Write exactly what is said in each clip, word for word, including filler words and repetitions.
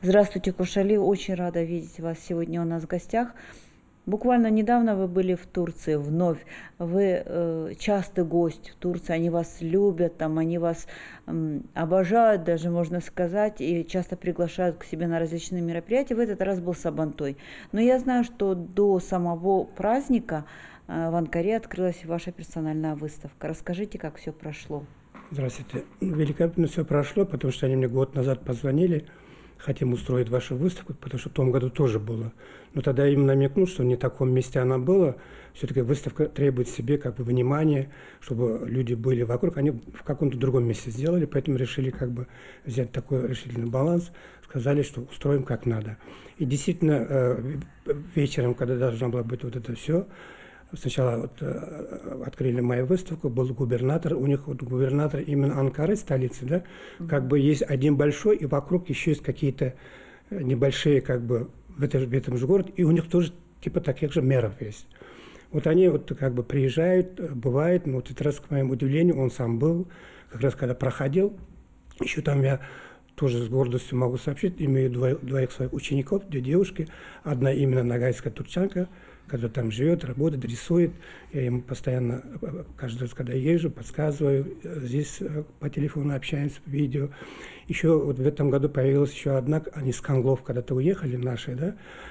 Здравствуйте, Кушали. Очень рада видеть вас сегодня у нас в гостях. Буквально недавно вы были в Турции вновь. Вы э, частый гость в Турции. Они вас любят, там, они вас э, обожают, даже можно сказать, и часто приглашают к себе на различные мероприятия. В этот раз был Сабантуй. Но я знаю, что до самого праздника э, в Анкаре открылась ваша персональная выставка. Расскажите, как все прошло. Здравствуйте. Великолепно все прошло, потому что они мне год назад позвонили. Хотим устроить вашу выставку, потому что в том году тоже было. Но тогда я им намекнул, что не в таком месте она была. Все-таки выставка требует себе как бы внимания, чтобы люди были вокруг. Они в каком-то другом месте сделали, поэтому решили как бы взять такой решительный баланс. Сказали, что устроим как надо. И действительно, вечером, когда должна была быть вот это все, сначала вот, э, открыли мою выставку, был губернатор, у них вот губернатор именно Анкары, столицы, да, mm-hmm. как бы есть один большой, и вокруг еще есть какие-то небольшие, как бы, в, это, в этом же городе, и у них тоже типа таких же мэров есть. Вот они вот как бы приезжают, бывает, но вот этот раз, к моему удивлению, он сам был, как раз когда проходил, еще там я тоже с гордостью могу сообщить, имею двоих, двоих своих учеников, две девушки, одна именно нагайская турчанка, который там живет, работает, рисует. Я ему постоянно, каждый раз, когда езжу, подсказываю. Здесь по телефону общаемся, видео. Еще вот в этом году появилась еще одна, они с Конглов когда-то уехали, наши, да,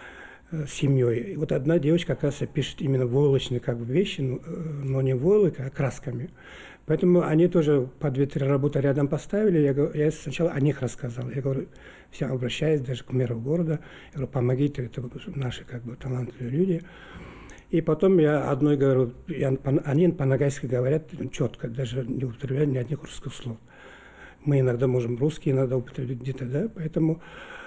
с семьей. И вот одна девочка, оказывается, пишет именно войлочные как бы вещи, но не войлок, а красками. Поэтому они тоже по две-три работы рядом поставили. Я, я сначала о них рассказал. Я говорю, всем обращаюсь, даже к мэру города. Я говорю, помогите, это наши как бы талантливые люди. И потом я одной говорю, я, они по-нагайски говорят четко, даже не употребляют ни одних русских слов. Мы иногда можем русские иногда употребить где-то, да, поэтому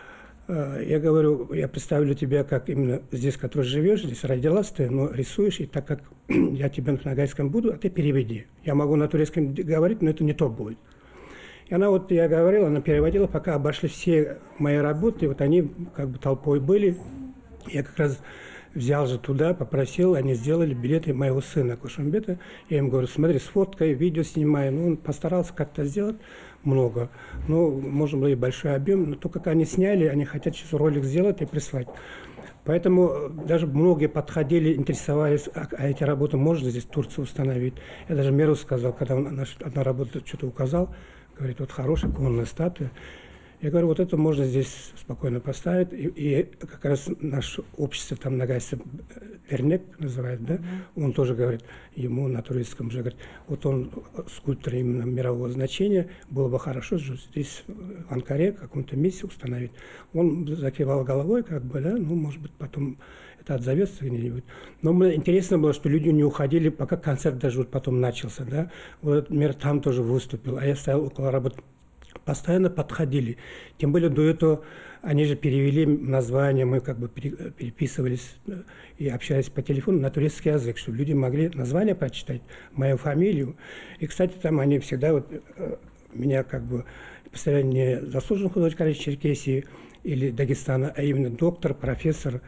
э, я говорю, я представлю тебя как именно здесь, который живешь, здесь родилась ты, но рисуешь, и так как я тебе на нагайском буду, а ты переведи. Я могу на турецком говорить, но это не то будет. И она вот, я говорил, она переводила, пока обошли все мои работы, вот они как бы толпой были. Я как раз взял же туда, попросил, они сделали билеты моего сына Кушумбета. Я им говорю, смотри, сфоткай, видео снимай. Ну, он постарался как-то сделать много. Ну, можно было и большой объем, но то, как они сняли, они хотят сейчас ролик сделать и прислать. Поэтому даже многие подходили, интересовались, а, а эти работы можно здесь в Турции установить. Я даже мэру сказал, когда он на одна работа что-то указал, говорит, вот хорошая конная статуя. Я говорю, вот это можно здесь спокойно поставить. И, и как раз наше общество, там Нагайцы Пернек называют, да, mm-hmm. он тоже говорит, ему на турецком же говорит, вот он скульптор именно мирового значения, было бы хорошо здесь в Анкаре, в каком-то месте установить. Он закивал головой, как бы, да, ну, может быть, потом это отзовется где-нибудь. Но мне интересно было, что люди не уходили, пока концерт даже вот потом начался, да. Вот мэр там тоже выступил, а я стоял около работы. Постоянно подходили. Тем более до этого они же перевели название, мы как бы переписывались и общались по телефону на турецкий язык, чтобы люди могли название прочитать, мою фамилию. И, кстати, там они всегда вот меня как бы поставили не заслуженный художник Черкесии или Дагестана, а именно доктор, профессор.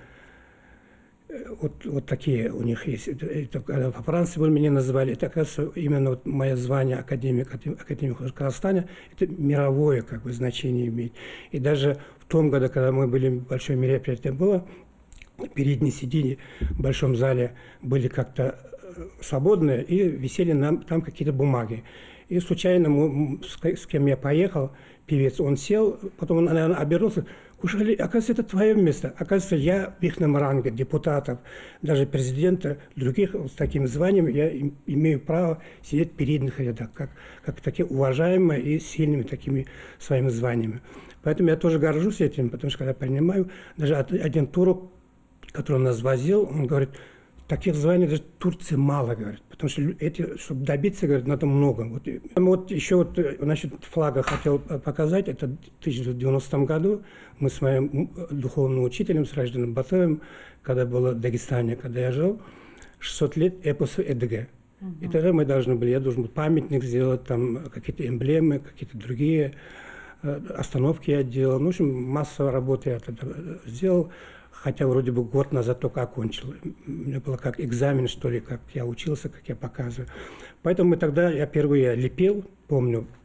Вот, вот такие у них есть. Это, когда во Франции вы меня называли, это, оказывается, именно вот мое звание академик, академик Казахстана, это мировое как бы значение имеет. И даже в том году, когда мы были, большое мероприятие было, передние сиденья в большом зале были как-то свободные, и висели нам, там какие-то бумаги. И случайно, мы, с, с кем я поехал, певец, он сел, потом он, наверное, обернулся, Кушали, оказывается, это твое место. Оказывается, я в их ранге депутатов, даже президента, других с таким званием, я имею право сидеть в передних рядах, как, как такие уважаемые и сильными такими своими званиями. Поэтому я тоже горжусь этим, потому что когда принимаю, даже один турок, который нас возил, он говорит, таких званий даже в Турции мало, говорит, потому что эти, чтобы добиться, говорит, надо много. Вот, вот еще вот насчет флага хотел показать, это в тысяча девятьсот девяностом году мы с моим духовным учителем, с Ражданом Батаевым, когда было в Дагестане, когда я жил, шестьсот лет эпосу Эдыгэ. Uh-huh. И тогда мы должны были, я должен был памятник сделать, там какие-то эмблемы, какие-то другие остановки я делал. Ну, в общем, массовая работа я тогда сделал. Хотя вроде бы год назад только окончил. У меня было как экзамен, что ли, как я учился, как я показываю. Поэтому мы тогда, я впервые лепил, помню,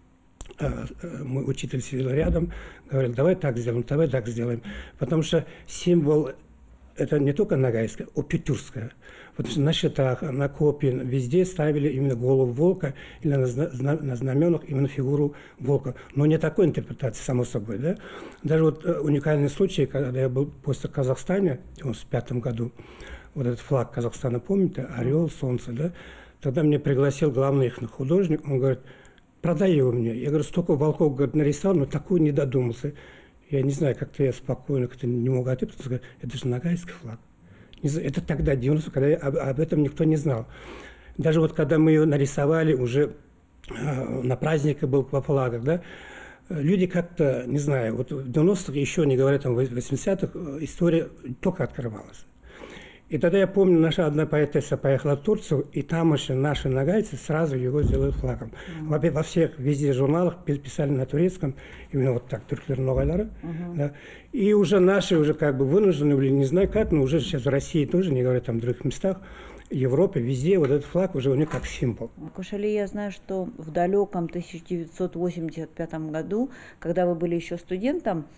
э, мой учитель сидел рядом, говорил, давай так сделаем, давай так сделаем. Потому что символ это не только ногайская, а петюрская. Потому что на щитах, на копии, везде ставили именно голову волка или на, зна на знаменах именно фигуру волка. Но не такой интерпретации, само собой. Да? Даже вот э, уникальный случай, когда я был после Казахстана в девяносто пятом году, вот этот флаг Казахстана, помните, орел, солнце, да? Тогда меня пригласил главный их художник, он говорит, продай его мне. Я говорю, столько волков, говорит, нарисовал, но такую не додумался. Я не знаю, как-то я спокойно как-то не мог ответить, потому что это же ногайский флаг. Это тогда, девяносто, когда я, об, об этом никто не знал. Даже вот когда мы ее нарисовали, уже э, на празднике был по флагах, да, люди как-то, не знаю, вот в девяностых, еще не говоря, там, в восьмидесятых, история только открывалась. И тогда я помню, наша одна поэтесса поехала в Турцию, и там еще наши нагайцы сразу его сделали флагом. Mm-hmm. Во всех, везде журналах писали на турецком, именно вот так, Türkler Nogayları. Mm-hmm. Да. И уже наши уже как бы вынуждены были, не знаю как, но уже сейчас в России тоже, не говоря там в других местах, Европе, везде вот этот флаг уже у них как символ. Кошали, я знаю, что в далеком тысяча девятьсот восемьдесят пятом году, когда вы были еще студентом,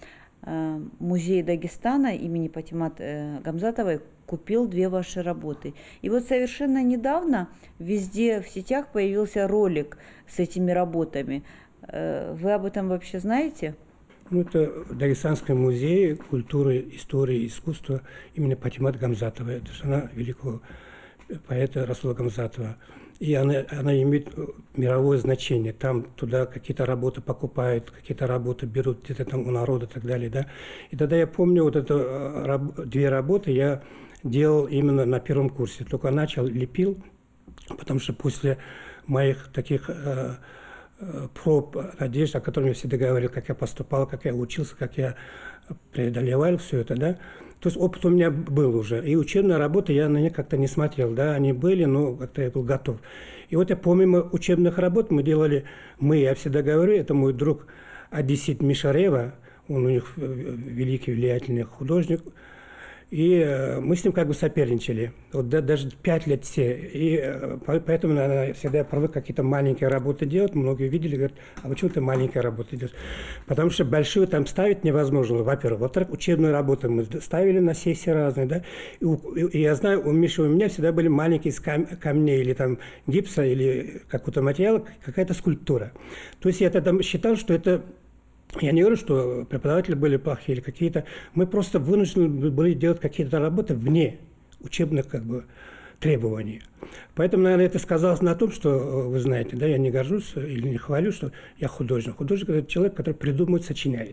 музей Дагестана имени Патимат Гамзатовой купил две ваши работы. И вот совершенно недавно везде в сетях появился ролик с этими работами. Вы об этом вообще знаете? Ну, это Дагестанский музей культуры, истории, искусства имени Патимат Гамзатовой. Это жена великого поэта Расула Гамзатова. И она, она имеет мировое значение. Там туда какие-то работы покупают, какие-то работы берут где-то там у народа и так далее. Да? И тогда я помню, вот это две работы я делал именно на первом курсе. Только начал, лепил, потому что после моих таких э, проб, надежд, о которых я всегда говорил, как я поступал, как я учился, как я преодолевал все это, да. То есть опыт у меня был уже. И учебные работы я на них как-то не смотрел, да, они были, но как-то я был готов. И вот я помимо учебных работ мы делали, мы, я всегда говорю, это мой друг Одессит Мишарева, он у них великий, влиятельный художник, и мы с ним как бы соперничали, вот даже пять лет все. И поэтому, наверное, всегда я привык какие-то маленькие работы делать. Многие видели, говорят, а почему ты маленькие работы делаешь? Потому что большие там ставить невозможно, во-первых. Во-вторых, учебные работы мы ставили на сессии разные, да. И, и, и я знаю, у Миши, у меня всегда были маленькие кам камней или там гипса, или какого-то материала, какая-то скульптура. То есть я тогда считал, что это... Я не говорю, что преподаватели были плохие или какие-то. Мы просто вынуждены были делать какие-то работы вне учебных как бы требований. Поэтому, наверное, это сказалось на том, что, вы знаете, да, я не горжусь или не хвалю, что я художник. Художник – это человек, который придумывает, сочиняет.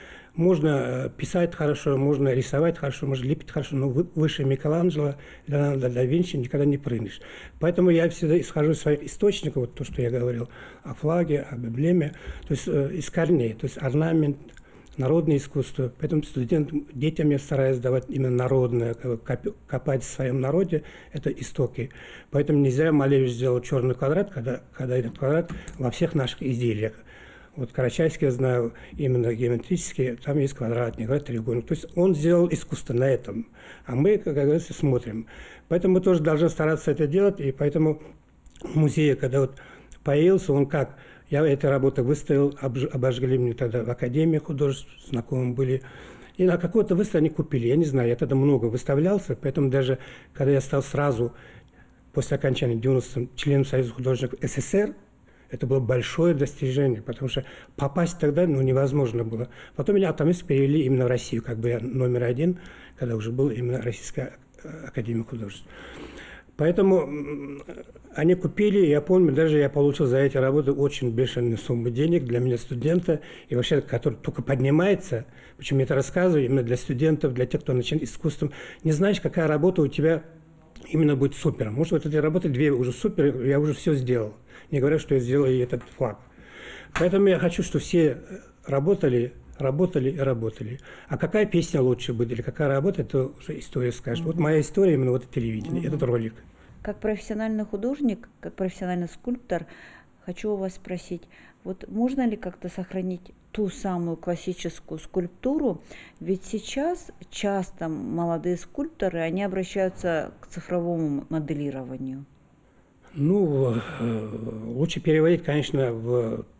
Можно писать хорошо, можно рисовать хорошо, можно лепить хорошо, но выше Микеланджело, Леонардо да Винчи никогда не прыгнешь. Поэтому я всегда исхожу из своих источников, вот то, что я говорил о флаге, об эмблеме, то есть э, из корней, то есть орнамент, народное искусство. Поэтому студентам, детям я стараюсь давать именно народное, копать в своем народе, это истоки. Поэтому не зря Малевич сделал черный квадрат, когда, когда этот квадрат во всех наших изделиях. Вот Карачайский, я знаю, именно геометрические, там есть квадратный, треугольник. То есть он сделал искусство на этом, а мы, как говорится, смотрим. Поэтому мы тоже должны стараться это делать, и поэтому в музее, когда вот появился, он как, я эти работы выставил, обожгли мне тогда в Академии художеств, знакомые были, и на какой-то выставке они купили, я не знаю, я тогда много выставлялся, поэтому даже, когда я стал сразу, после окончания девяностых членом Союза художников СССР, это было большое достижение, потому что попасть тогда ну, невозможно было. Потом меня автоматически перевели именно в Россию, как бы я номер один, когда уже был именно Российская академия художеств. Поэтому они купили, я помню, даже я получил за эти работы очень бешеную сумму денег для меня, студента, и вообще, который только поднимается, почему я это рассказываю, именно для студентов, для тех, кто начинает искусством. Не знаешь, какая работа у тебя именно будет супер. Может, вот эти работы две уже супер, я уже все сделал. Не говоря, что я сделал и этот флаг. Поэтому я хочу, чтобы все работали, работали и работали. А какая песня лучше будет или какая работа, это уже история скажет. Mm-hmm. Вот моя история именно вот это телевидение, mm-hmm. этот ролик. Как профессиональный художник, как профессиональный скульптор, хочу у вас спросить, вот можно ли как-то сохранить ту самую классическую скульптуру? Ведь сейчас часто молодые скульпторы, они обращаются к цифровому моделированию. Ну, лучше переводить, конечно, в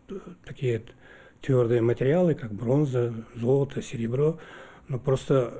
такие твердые материалы, как бронза, золото, серебро, но просто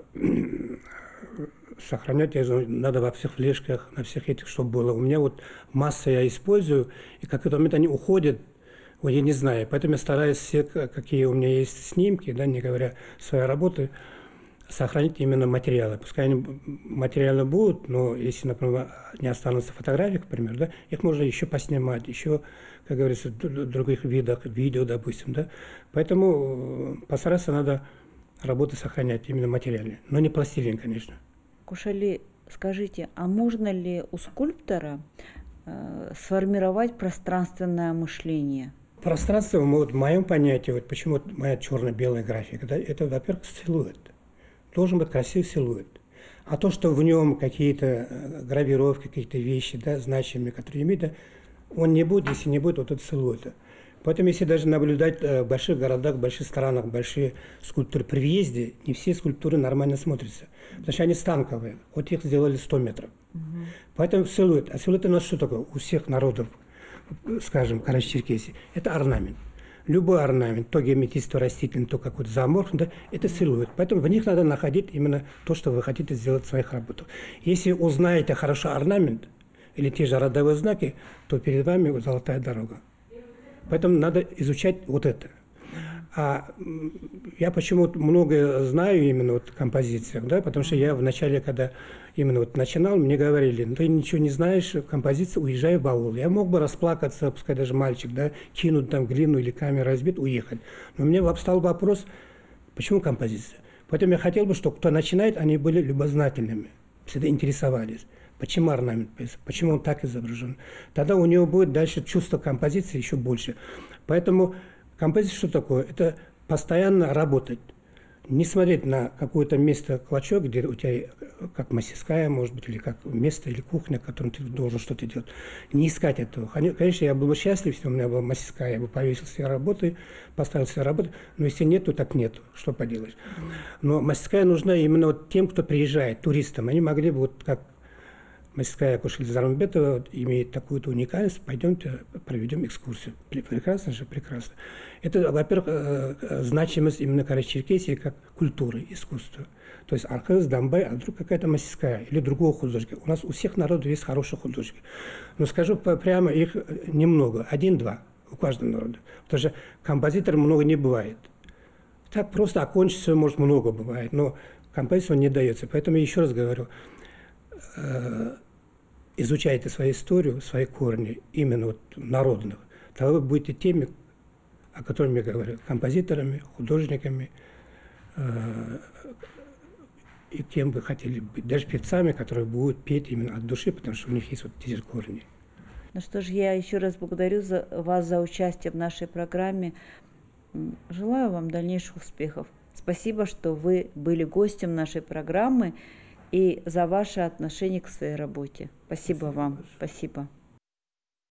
сохранять я знаю, надо во всех флешках, на всех этих, чтобы было. У меня вот масса я использую, и какой-то момент они уходят, вот я не знаю, поэтому я стараюсь все, какие у меня есть снимки, да, не говоря своей работы, сохранить именно материалы. Пускай они материалы будут, но если, например, не останутся фотографии, к примеру, да, их можно еще поснимать, еще, как говорится, в других видах, видео, допустим, да. Поэтому постараться надо работы сохранять именно материальные, но не пластилин, конечно. Кушали, скажите, а можно ли у скульптора э, сформировать пространственное мышление? Пространство, вот, в моем понятии, вот почему вот моя черно-белая графика, да, это, во-первых, силуэт. Должен быть красивый силуэт. А то, что в нем какие-то гравировки, какие-то вещи, да, значимые, которые имеют, да, он не будет, если не будет вот этого силуэта. Поэтому, если даже наблюдать в больших городах, в больших странах, большие скульптуры при въезде, не все скульптуры нормально смотрятся. Потому что они станковые. Вот их сделали сто метров. Угу. Поэтому силуэт. А силуэт у нас что такое? У всех народов, скажем, Карачаево-Черкесии, это орнамент. Любой орнамент, то геометрический, растительный, то какой-то зооморфный, да, это силуэт. Поэтому в них надо находить именно то, что вы хотите сделать в своих работах. Если узнаете хорошо орнамент или те же родовые знаки, то перед вами золотая дорога. Поэтому надо изучать вот это. А я почему-то многое знаю именно вот в композициях, да, потому что я вначале, когда именно вот начинал, мне говорили, ну ты ничего не знаешь, композиция, уезжай в аул. Я мог бы расплакаться, пускай даже мальчик, да, кинуть там глину или камеру разбить, уехать. Но мне встал вопрос, почему композиция? Поэтому я хотел бы, чтобы кто начинает, они были любознательными, всегда интересовались. Почему орнамент, почему он так изображен? Тогда у него будет дальше чувство композиции еще больше. Поэтому композиция что такое? Это постоянно работать. Не смотреть на какое-то место, клочок, где у тебя как мастерская, может быть, или как место, или кухня, в котором ты должен что-то делать. Не искать этого. Конечно, я был бы счастлив, если у меня была мастерская, я бы повесил все работы, поставил все работы, но если нет, то так нет, что поделаешь. Но мастерская нужна именно вот тем, кто приезжает, туристам. Они могли бы, вот как мастерская Кушали Зармбетова имеет такую-то уникальность, пойдемте проведем экскурсию. Прекрасно же, прекрасно. Это, во-первых, значимость именно Карачаево-Черкесии как культуры, искусства. То есть Архыз, Донбай, а вдруг какая-то мастерская или другого художника. У нас у всех народов есть хорошие художники. Но скажу прямо, их немного, один-два у каждого народа. Потому что композиторов много не бывает. Так просто окончиться, может, много бывает, но композитору не дается. Поэтому я еще раз говорю, изучайте свою историю, свои корни, именно вот народных, тогда вы будете теми, о которых я говорю, композиторами, художниками, э, и кем вы хотели быть, даже певцами, которые будут петь именно от души, потому что у них есть вот эти корни. Ну что ж, я еще раз благодарю за, вас за участие в нашей программе. Желаю вам дальнейших успехов. Спасибо, что вы были гостем нашей программы и за ваше отношение к своей работе. Спасибо, Спасибо вам. Большое. Спасибо.